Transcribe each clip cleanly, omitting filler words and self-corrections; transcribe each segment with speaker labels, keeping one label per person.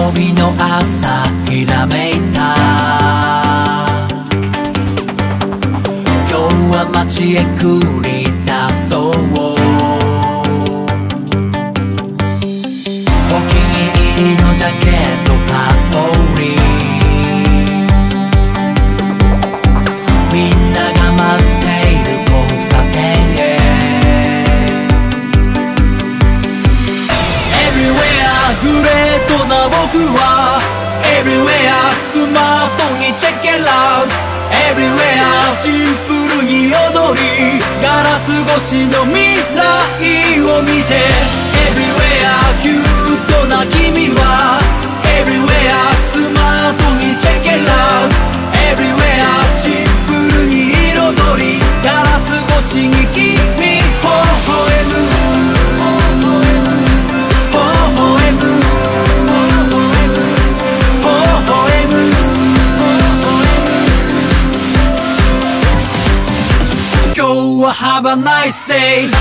Speaker 1: 曜日の朝ひらめいた。今日は街へ繰り出そう。お気に入りのジャケット羽織、みんなが待っている交差点へ。 Everywhere グレートな僕は Everywhere スマートにチェックアウト。 Everywhere シンプルに踊り、ガラス越しの未来を見て。 Everywhere キュートな君は Everywhere スマートにチェックアウト。 Everywhere シンプルに彩り、ガラス越しに君微笑む。今日は Have a nice day。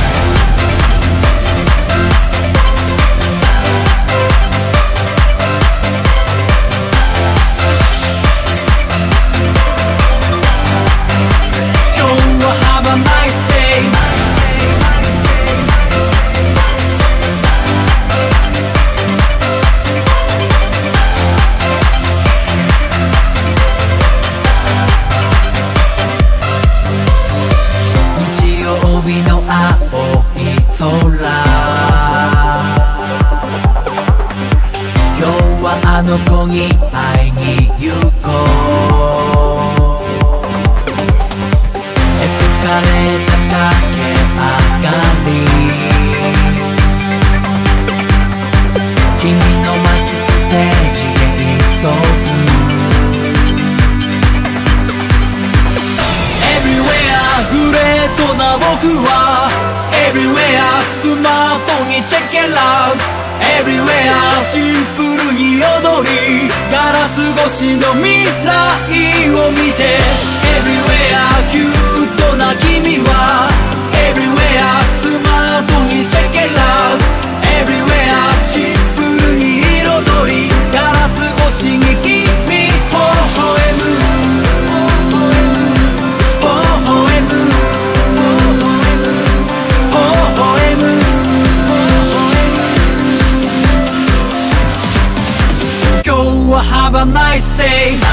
Speaker 1: 空、今日はあの子に会いに行こう。エスカレーター駆け上がり、君の待つステージへ急ぐ。 Everywhere グレートな僕は Everywhere スマートにチェックアウト。 Everywhere シンプルに踊り、ガラス越しの未来を見て。 Everywhere キュートな君は Everywhere スマートにチェックアウト。 Everywhere シンプルに彩り、ガラス越しに君微笑む。Have a nice day。